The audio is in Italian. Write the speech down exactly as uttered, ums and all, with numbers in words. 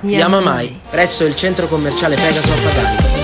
Yamamai, presso il centro commerciale Pegaso a Pagani.